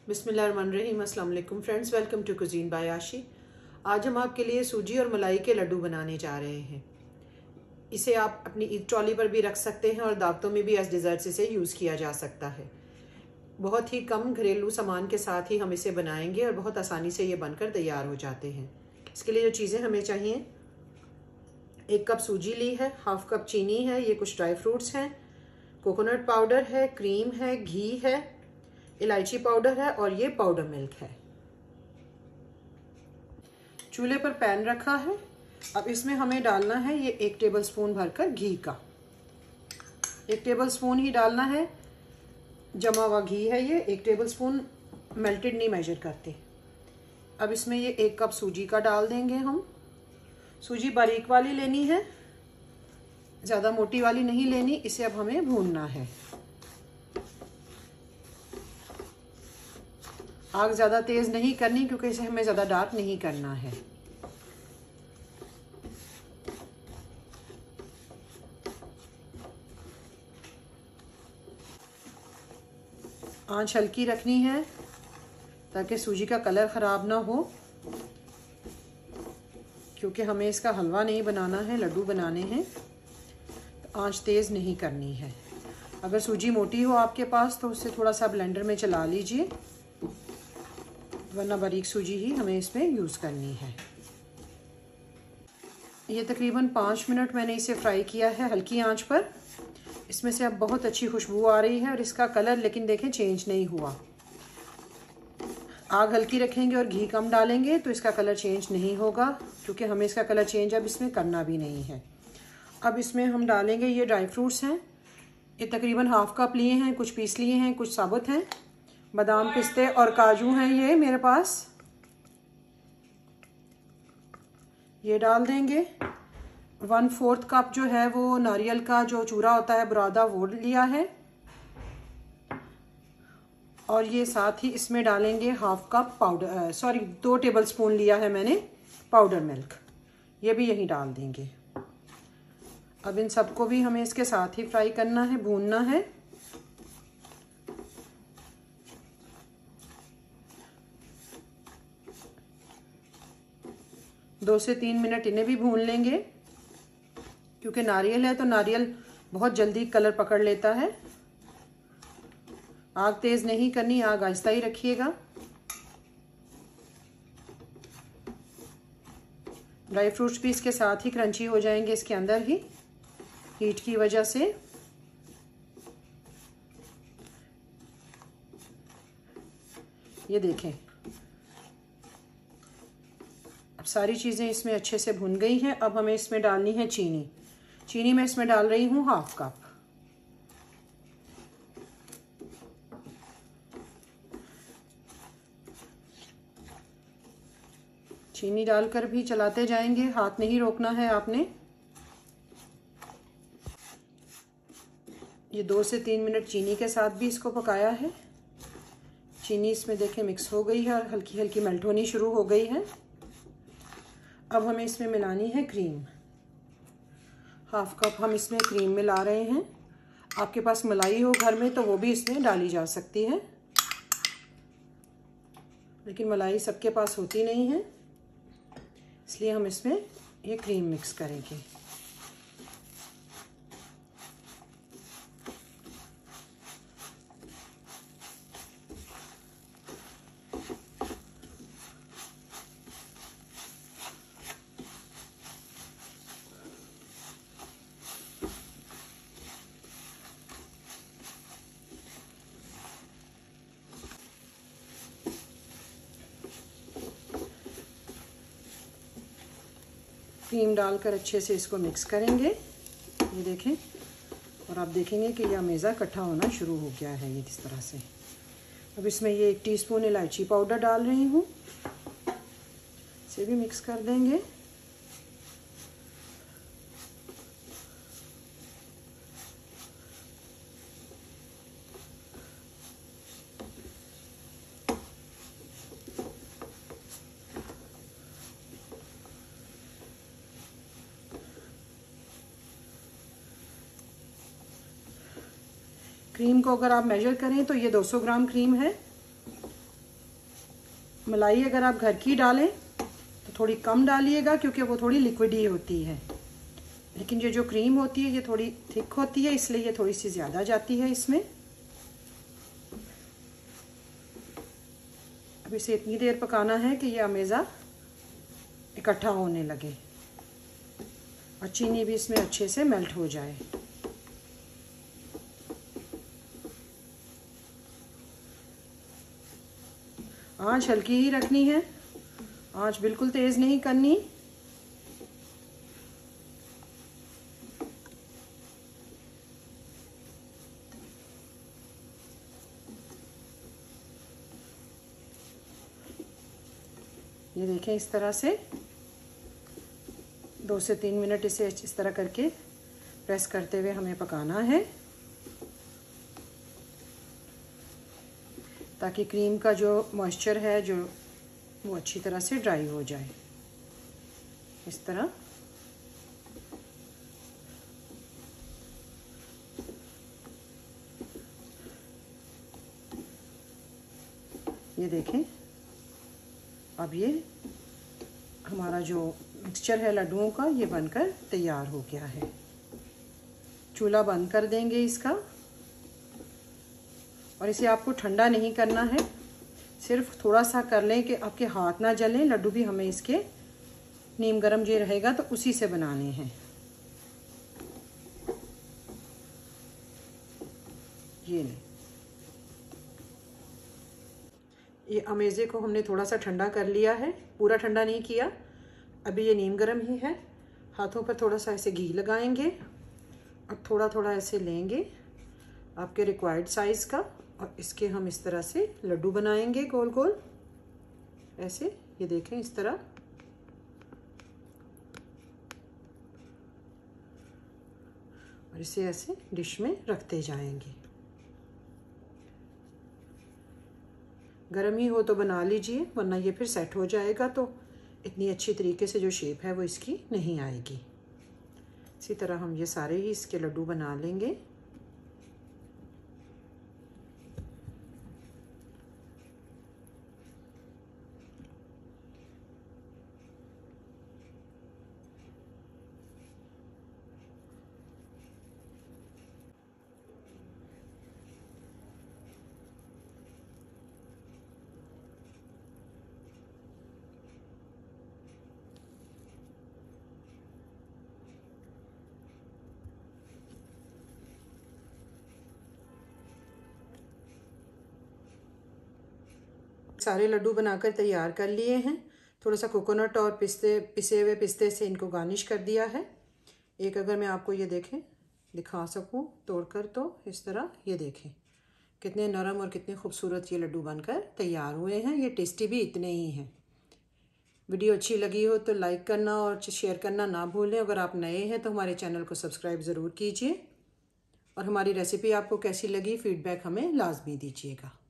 बिस्मिल्लाहिर्रहमानिर्रहीम। अस्सलाम वालेकुम friends, welcome to cuisine by Aashi. आज हम आपके लिए सूजी और मलाई के लड्डू बनाने जा रहे हैं। इसे आप अपनी ईद ट्रॉली पर भी रख सकते हैं और दावतों में भी एज डिज़र्ट इसे यूज़ किया जा सकता है। बहुत ही कम घरेलू सामान के साथ ही हम इसे बनाएंगे और बहुत आसानी से ये बनकर तैयार हो जाते हैं। इसके लिए जो चीज़ें हमें चाहिए, 1 कप सूजी ली है, 1/2 कप चीनी है, ये कुछ ड्राई फ्रूट्स हैं, कोकोनट पाउडर है, क्रीम है, घी है, इलायची पाउडर है और ये पाउडर मिल्क है। चूल्हे पर पैन रखा है। अब इसमें हमें डालना है ये 1 टेबलस्पून भरकर घी का। 1 टेबलस्पून ही डालना है, जमा हुआ घी है ये। 1 टेबलस्पून मेल्टेड नहीं मेजर करते। अब इसमें ये 1 कप सूजी का डाल देंगे हम। सूजी बारीक वाली लेनी है, ज़्यादा मोटी वाली नहीं लेनी। इसे अब हमें भूनना है। आग ज़्यादा तेज़ नहीं करनी क्योंकि इसे हमें ज़्यादा डार्क नहीं करना है। आंच हल्की रखनी है ताकि सूजी का कलर ख़राब ना हो, क्योंकि हमें इसका हलवा नहीं बनाना है, लड्डू बनाने हैं। तो आंच तेज़ नहीं करनी है। अगर सूजी मोटी हो आपके पास तो उससे थोड़ा सा ब्लेंडर में चला लीजिए, वरना बारीक सूजी ही हमें इसमें यूज़ करनी है। ये तकरीबन 5 मिनट मैंने इसे फ्राई किया है हल्की आंच पर। इसमें से अब बहुत अच्छी खुशबू आ रही है और इसका कलर लेकिन देखें चेंज नहीं हुआ। आग हल्की रखेंगे और घी कम डालेंगे तो इसका कलर चेंज नहीं होगा, क्योंकि हमें इसका कलर चेंज अब इसमें करना भी नहीं है। अब इसमें हम डालेंगे ये ड्राई फ्रूट्स हैं। ये तकरीबन 1/2 कप लिए हैं, कुछ पीस लिए हैं, कुछ साबुत हैं। बादाम, पिस्ते और काजू हैं ये मेरे पास। ये डाल देंगे। 1/4 कप जो है वो नारियल का जो चूरा होता है बुरादा, वो लिया है। और ये साथ ही इसमें डालेंगे 1/2 कप पाउडर 2 टेबलस्पून लिया है मैंने पाउडर मिल्क, ये भी यहीं डाल देंगे। अब इन सबको भी हमें इसके साथ ही फ्राई करना है, भूनना है। दो से 3 मिनट इन्हें भी भून लेंगे, क्योंकि नारियल है तो नारियल बहुत जल्दी कलर पकड़ लेता है। आग तेज नहीं करनी, आग आहिस्ता ही रखिएगा। ड्राई फ्रूट्स भी इसके साथ ही क्रंची हो जाएंगे इसके अंदर ही, हीट की वजह से। ये देखें, अब सारी चीज़ें इसमें अच्छे से भुन गई हैं। अब हमें इसमें डालनी है चीनी। चीनी मैं इसमें डाल रही हूँ 1/2 कप। चीनी डालकर भी चलाते जाएंगे, हाथ नहीं रोकना है आपने। ये 2 से 3 मिनट चीनी के साथ भी इसको पकाया है। चीनी इसमें देखें मिक्स हो गई है और हल्की हल्की मेल्ट होनी शुरू हो गई है। अब हमें इसमें मिलानी है क्रीम। 1/2 कप हम इसमें क्रीम मिला रहे हैं। आपके पास मलाई हो घर में तो वो भी इसमें डाली जा सकती है, लेकिन मलाई सबके पास होती नहीं है, इसलिए हम इसमें ये क्रीम मिक्स करेंगे। क्रीम डालकर अच्छे से इसको मिक्स करेंगे। ये देखें, और आप देखेंगे कि यह मेज़ा इकट्ठा होना शुरू हो गया है ये इस तरह से। अब इसमें ये 1 टीस्पून इलायची पाउडर डाल रही हूँ, इसे भी मिक्स कर देंगे। क्रीम को अगर आप मेजर करें तो ये 200 ग्राम क्रीम है। मलाई अगर आप घर की डालें तो थोड़ी कम डालिएगा, क्योंकि वो थोड़ी लिक्विड ही होती है। लेकिन ये जो क्रीम होती है ये थोड़ी थिक होती है, इसलिए ये थोड़ी सी ज़्यादा जाती है इसमें। अब इसे इतनी देर पकाना है कि ये अमेज़ा इकट्ठा होने लगे और चीनी भी इसमें अच्छे से मेल्ट हो जाए। आंच हल्की ही रखनी है, आंच बिल्कुल तेज़ नहीं करनी। ये देखें, इस तरह से 2 से 3 मिनट इसे इस तरह करके प्रेस करते हुए हमें पकाना है, ताकि क्रीम का जो मॉइस्चर है जो वो अच्छी तरह से ड्राई हो जाए। इस तरह ये देखें, अब ये हमारा जो मिक्सचर है लड्डुओं का ये बनकर तैयार हो गया है। चूल्हा बंद कर देंगे इसका, और इसे आपको ठंडा नहीं करना है, सिर्फ थोड़ा सा कर लें कि आपके हाथ ना जलें। लड्डू भी हमें इसके नीम गरम जो रहेगा तो उसी से बनाने हैं। ये लें, ये अमेज़े को हमने थोड़ा सा ठंडा कर लिया है, पूरा ठंडा नहीं किया। अभी ये नीम गरम ही है। हाथों पर थोड़ा सा ऐसे घी लगाएंगे और थोड़ा थोड़ा ऐसे लेंगे आपके रिक्वायर्ड साइज़ का, और इसके हम इस तरह से लड्डू बनाएंगे गोल गोल ऐसे। ये देखें इस तरह। और इसे ऐसे डिश में रखते जाएंगे। गर्म ही हो तो बना लीजिए, वरना ये फिर सेट हो जाएगा तो इतनी अच्छी तरीके से जो शेप है वो इसकी नहीं आएगी। इसी तरह हम ये सारे ही इसके लड्डू बना लेंगे। सारे लड्डू बनाकर तैयार कर लिए हैं। थोड़ा सा कोकोनट और पिसे हुए पिस्ते से इनको गार्निश कर दिया है। एक अगर मैं आपको ये देखें दिखा सकूं तोड़कर, तो इस तरह ये देखें कितने नरम और कितने खूबसूरत ये लड्डू बनकर तैयार हुए हैं। ये टेस्टी भी इतने ही हैं। वीडियो अच्छी लगी हो तो लाइक करना और शेयर करना ना भूलें। अगर आप नए हैं तो हमारे चैनल को सब्सक्राइब ज़रूर कीजिए, और हमारी रेसिपी आपको कैसी लगी फीडबैक हमें लाजमी दीजिएगा।